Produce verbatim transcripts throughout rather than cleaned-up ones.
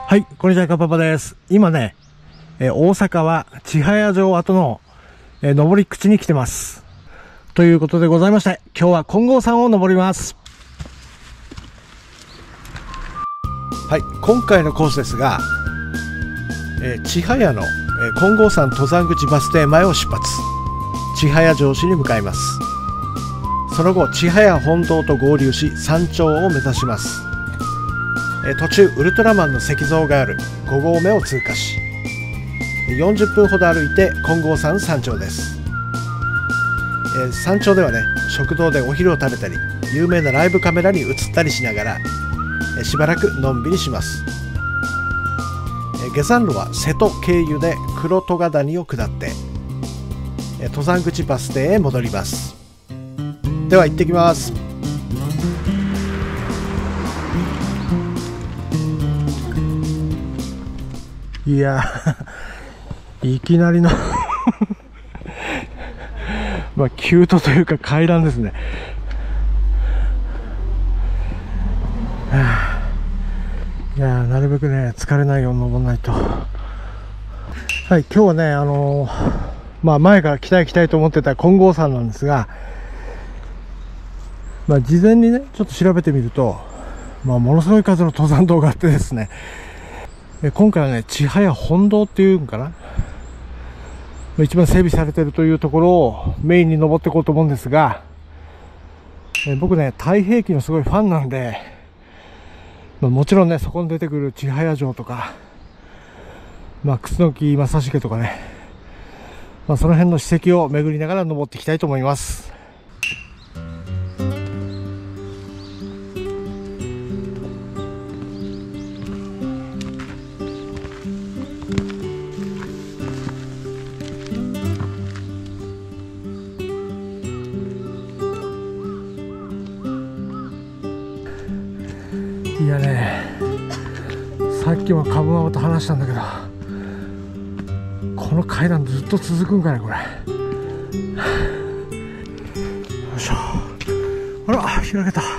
はい、こんにちは、かっぱぱです。今ね、えー、大阪は千早城跡の、えー、登り口に来てます。ということでございまして、今日は金剛山を登ります。はい、今回のコースですが、えー、千早の、えー、金剛山登山口バス停前を出発。千早城市に向かいます。その後、千早本堂と合流し、山頂を目指します。途中ウルトラマンの石像があるご合目を通過し、よんじゅっぷんほど歩いて金剛山山頂です。え山頂ではね、食堂でお昼を食べたり、有名なライブカメラに映ったりしながら、えしばらくのんびりします。え下山路は瀬戸経由で黒戸ヶ谷を下って、え登山口バス停へ戻ります。では行ってきます。いやいきなりのまあ急登というか階段ですね。いやなるべくね疲れないように登らないと。はい、今日はねあのー、まあ前から来たい来たいと思ってた金剛山なんですが、まあ事前にねちょっと調べてみると、まあものすごい数の登山道があってですね、今回はね、千早本堂っていうんかな、一番整備されているというところをメインに登っていこうと思うんですが、え僕ね、太平記のすごいファンなんで、まあ、もちろんね、そこに出てくる千早城とか、まあ、楠木正成とかね、まあ、その辺の史跡を巡りながら登っていきたいと思います。いやね、さっきも株ママと話したんだけど、この階段ずっと続くんかねこれ。よいしょ。あら開けた。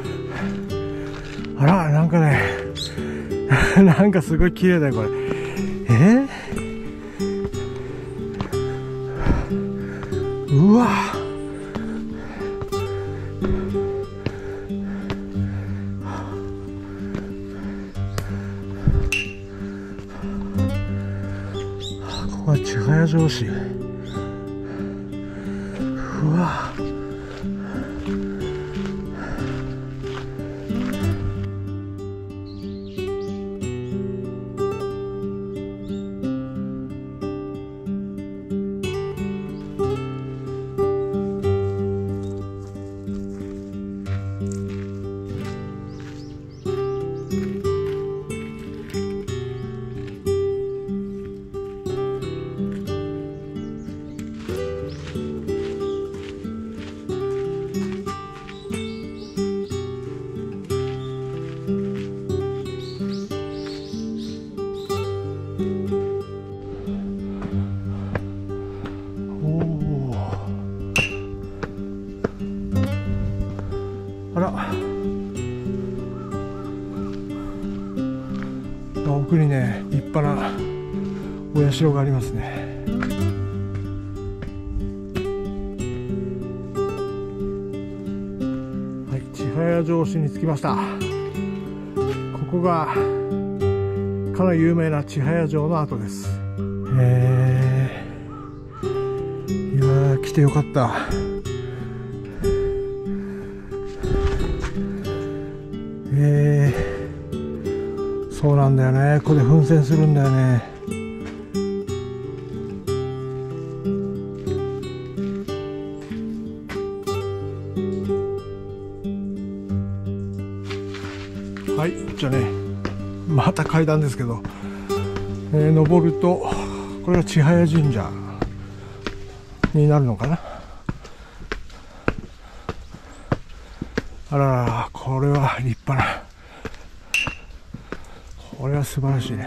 あらなんかねなんかすごい綺麗だよこれ。えー、うわ千早城市。うわあら奥にね立派なお社がありますね。はい、千早城市に着きました。ここがかなり有名な千早城の跡です。へえ、いやー来てよかった。えー、そうなんだよね、ここで噴泉するんだよね。はい、じゃあねまた階段ですけど、えー、登るとこれが千早神社になるのかな。あらら、これは立派な、これは素晴らしいね。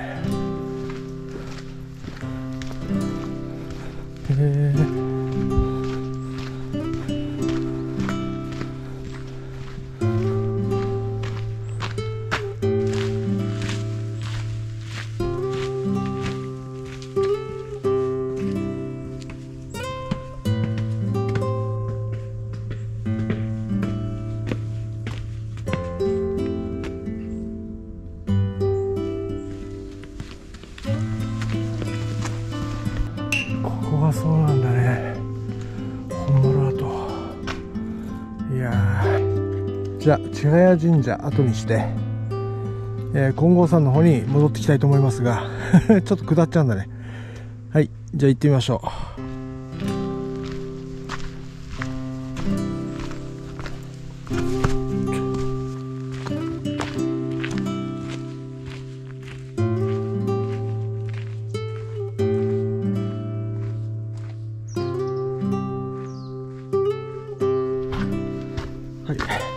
へえ。 あ、そうなんだね。本丸跡。いやー、じゃあ千早神社後にして、えー、金剛山の方に戻ってきたいと思いますがちょっと下っちゃうんだね。はい、じゃあ行ってみましょう。はい、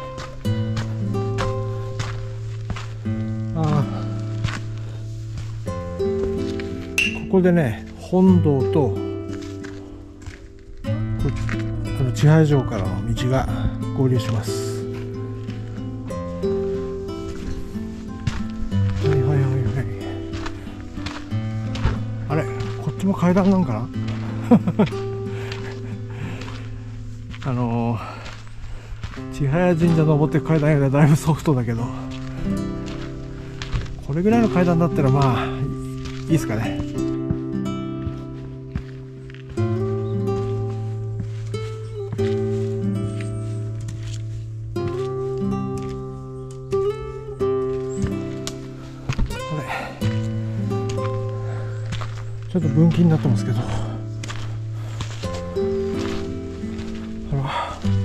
あここでね、本堂とこあの千早城からの道が合流します。はいはいはいはい。あれ、こっちも階段なんかなあのー千早神社登っていく階段よりはだいぶソフトだけど、これぐらいの階段だったらまあいいですかね。これちょっと分岐になってますけど、ほら、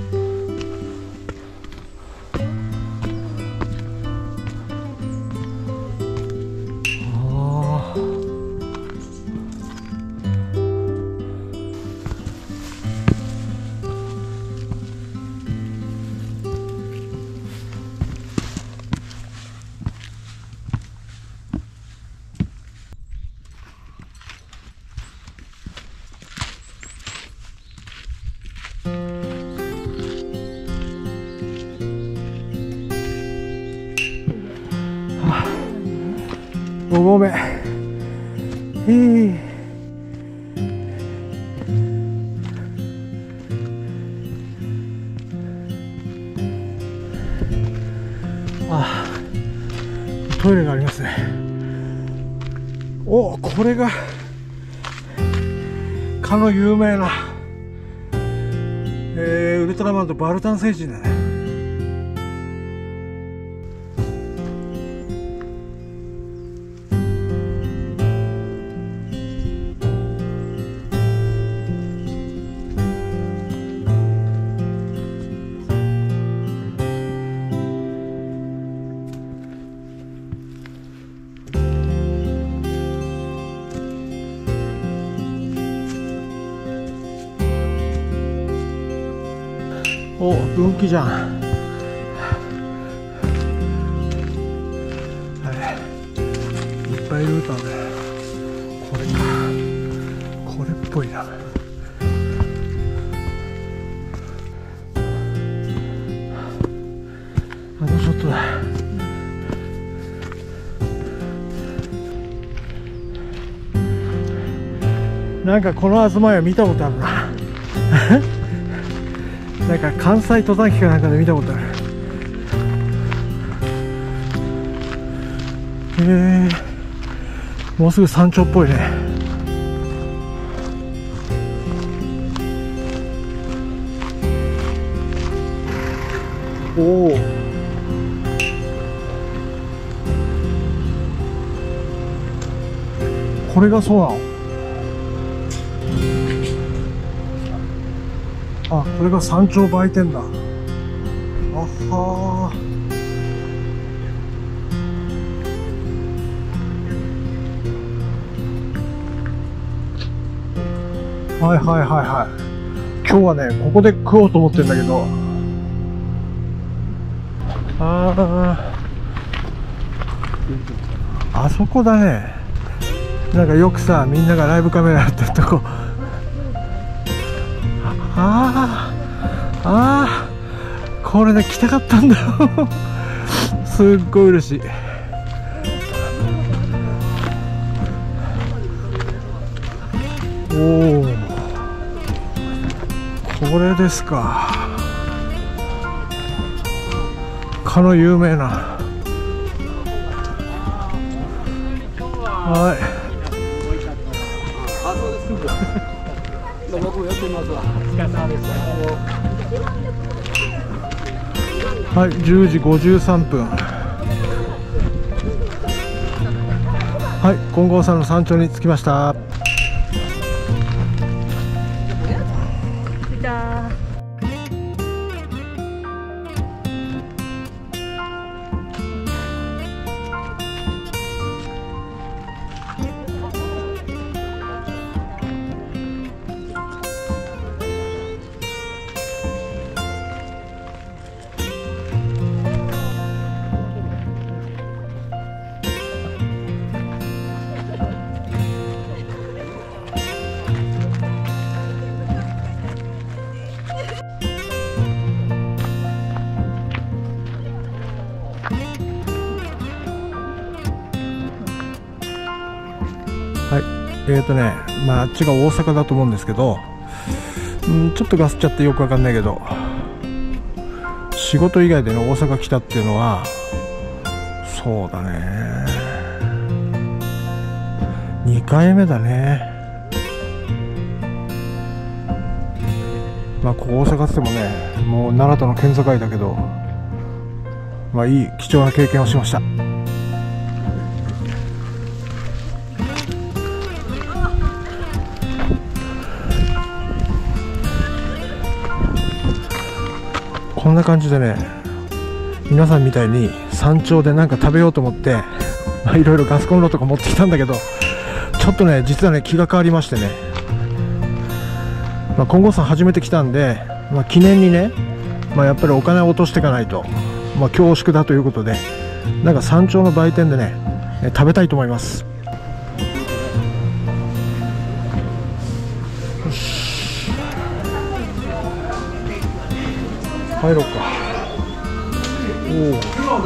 ご合目。へえ。あ、トイレがありますね。お、これがかの有名な、えー、ウルトラマンとバルタン星人だね。お、分岐じゃん。はい、いっぱいルートある。これか、これっぽいな。あのショットだ。なんかこの東屋見たことあるななんか関西登山機かなんかで見たことある。へえ、もうすぐ山頂っぽいね。おお、これがそうなの？あ、これが山頂売店だ。あはー。はいはいはいはい。今日はね、ここで食おうと思ってんだけど。ああ。あそこだね。なんかよくさ、みんながライブカメラやってるとこ。ああ、ああ、これね、来たかったんだよすっごい嬉しい。おお、これですか。かの有名な。はい。 僕も寄ってみますわ。お疲れ様です。 はい、じゅうじごじゅうさんぷん。はい、金剛山の山頂に着きました。はい、えーとね、まあ、あっちが大阪だと思うんですけど、うん、ちょっとガスっちゃってよくわかんないけど、仕事以外でね、大阪来たっていうのは、そうだね、にかいめだね。まあ、ここ大阪って言ってもね、もう奈良との県境だけど、まあ、いい貴重な経験をしました。こんな感じでね、皆さんみたいに山頂でなんか食べようと思って、まあ、いろいろガスコンロとか持ってきたんだけど、ちょっとね、実はね、気が変わりましてね、まあ、金剛山初めて来たんで、まあ、記念にね、まあ、やっぱりお金を落としていかないと、まあ、恐縮だということで、なんか山頂の売店でね、食べたいと思います。よし、入ろうか。おお。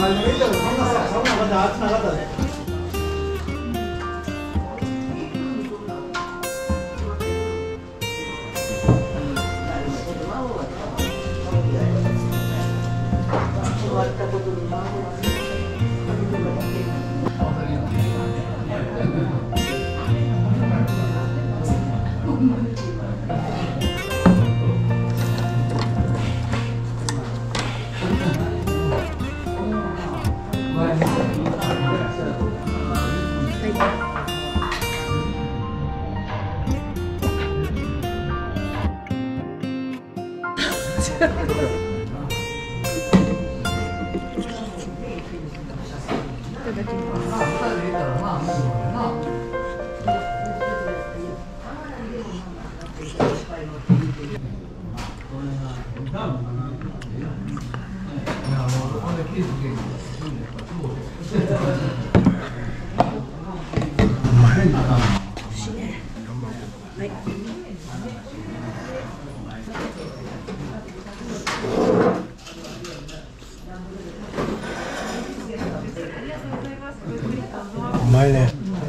うまいね。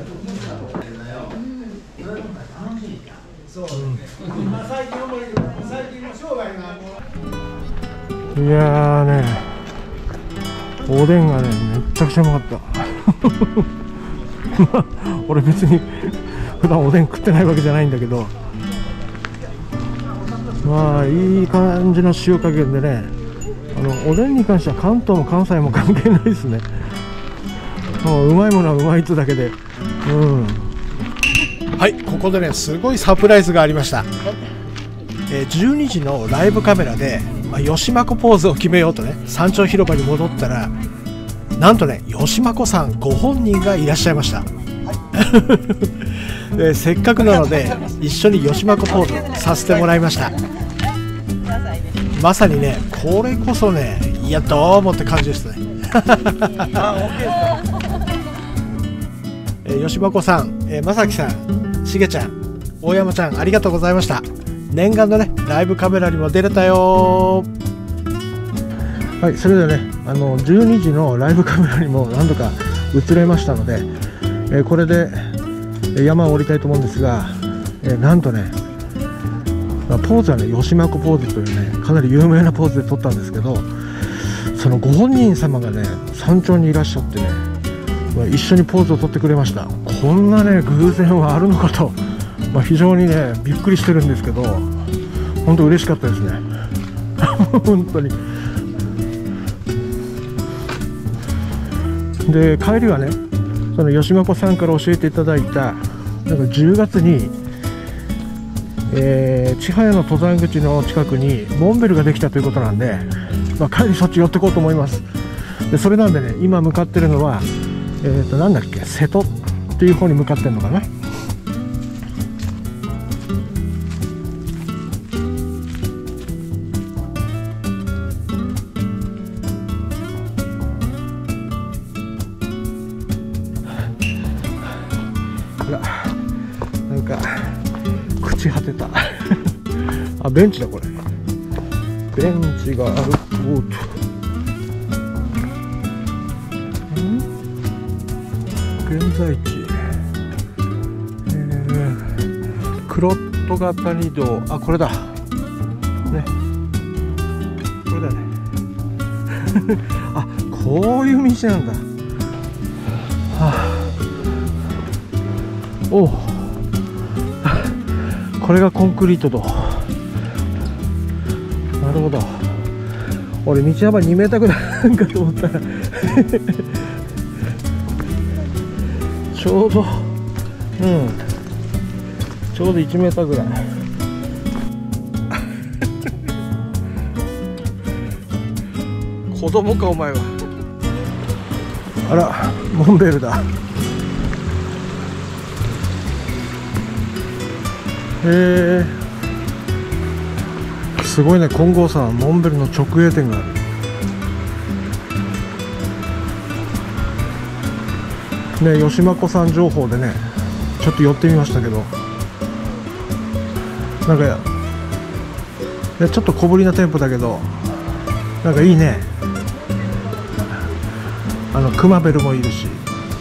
いやーね、おでんがね、めっちゃくちゃうまかった。俺別に普段おでん食ってないわけじゃないんだけど、まあいい感じの塩加減でね、あのおでんに関しては関東も関西も関係ないですね。もううまいものはうまいってだけで、うん。はい、ここでね、すごいサプライズがありました。えー、じゅうにじのライブカメラで、まあ、吉間子ポーズを決めようとね、山頂広場に戻ったら、なんとね、吉間子さんご本人がいらっしゃいました。でせっかくなので一緒に吉間子ポーズさせてもらいました。まさにね、これこそね、いやどうもって感じですね。えー、吉間子さん、えー、まさきさん、しげちゃん、大山ちゃん、ありがとうございました。念願のね、ライブカメラにも出れたよー。はい、それではね、あのじゅうにじのライブカメラにも何度か映れましたので、えー、これで山を降りたいと思うんですが、えー、なんとね、まあ、ポーズはね、吉間子ポーズというね、かなり有名なポーズで撮ったんですけど、そのご本人様がね、山頂にいらっしゃってね、一緒にポーズを撮ってくれました。こんなね、偶然はあるのかとまあ、非常にねびっくりしてるんですけど、本当嬉しかったですね本当に。で帰りはね、その吉間子さんから教えていただいたなんかじゅうがつに、えー、千早の登山口の近くにモンベルができたということなんで、まあ、帰りそっち寄ってこうと思います。でそれなんでね、今向かってるのは、えー、となんだっけ、瀬戸っていう方に向かってるのかな。なんか朽ち果てたあ、ベンチだこれ。ベンチがある。おーっと、ん現在地、えー、クロット型に道、あ、これだね、これだねあ、こういう道なんだ。はあ、おこれがコンクリートと。なるほど。俺道幅にメーターぐらいなんかと思ったらちょうど、うん、ちょうどいちメーターぐらい子供かお前は。あら、モンベルだ。へえ、すごいね。金剛山モンベルの直営店がある。ね、吉間子さん情報でねちょっと寄ってみましたけど、なんかいやちょっと小ぶりな店舗だけどなんかいいね。あのクマベルもいるし。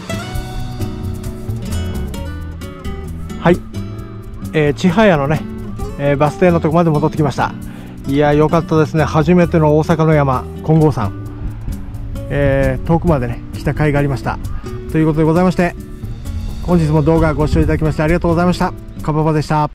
はい、えー、千早のね、えー、バス停のとこまで戻ってきました。いや良かったですね。初めての大阪の山金剛山、えー、遠くまでね来た甲斐がありました。ということでございまして、本日も動画ご視聴いただきましてありがとうございました。かばばでした。